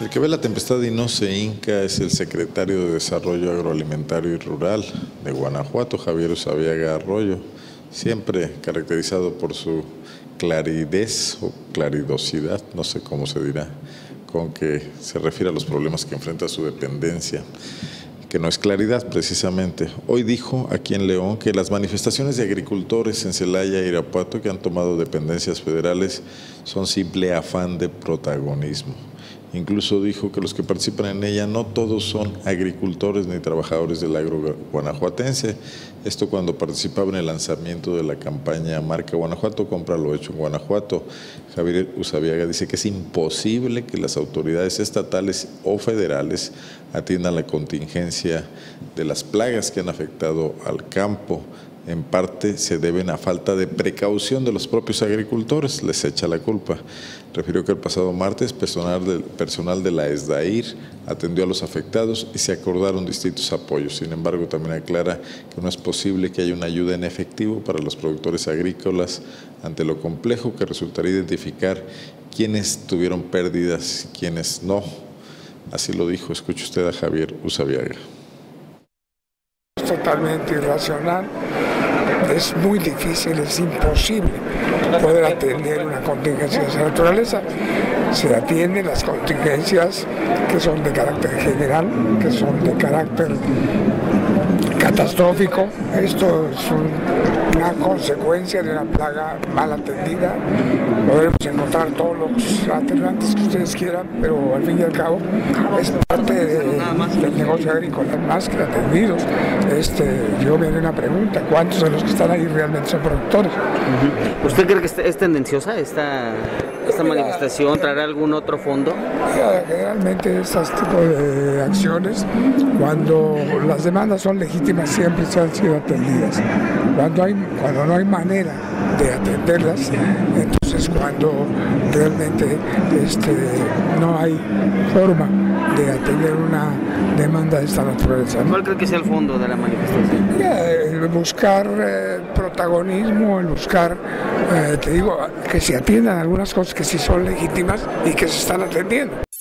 El que ve la tempestad y no se hinca es el secretario de Desarrollo Agroalimentario y Rural de Guanajuato, Javier Usabiaga Arroyo, siempre caracterizado por su claridez o claridosidad, no sé cómo se dirá, con que se refiere a los problemas que enfrenta su dependencia, que no es claridad precisamente. Hoy dijo aquí en León que las manifestaciones de agricultores en Celaya e Irapuato que han tomado dependencias federales son simple afán de protagonismo. Incluso dijo que los que participan en ella no todos son agricultores ni trabajadores del agro guanajuatense. Esto cuando participaba en el lanzamiento de la campaña Marca Guanajuato, compra lo hecho en Guanajuato. Javier Usabiaga dice que es imposible que las autoridades estatales o federales atiendan la contingencia de las plagas que han afectado al campo. En parte se deben a falta de precaución de los propios agricultores, les echa la culpa. Refirió que el pasado martes personal de la ESDAIR atendió a los afectados y se acordaron distintos apoyos. Sin embargo, también aclara que no es posible que haya una ayuda en efectivo para los productores agrícolas ante lo complejo que resultaría identificar quiénes tuvieron pérdidas y quiénes no. Así lo dijo, escuche usted a Javier Usabiaga. Es totalmente irracional, es muy difícil, es imposible poder atender una contingencia de esa naturaleza. Se atienden las contingencias que son de carácter general, que son de carácter catastrófico. Esto es una consecuencia de una plaga mal atendida. Podremos encontrar todos los aterrantes que ustedes quieran, pero al fin y al cabo es parte del negocio agrícola, más que atendidos. Yo me haré una pregunta: ¿cuántos de los que están ahí realmente son productores? ¿Usted cree que es tendenciosa esta manifestación? ¿Traerá algún otro fondo? Generalmente estos tipos de acciones, cuando las demandas son legítimas, siempre se han sido atendidas. Cuando no hay manera de atenderlas, entonces cuando realmente no hay forma de atender una demanda de esta naturaleza, ¿no? ¿Cuál cree que sea el fondo de la manifestación? El buscar protagonismo, el buscar, te digo, que se atiendan algunas cosas que sí son legítimas y que se están atendiendo.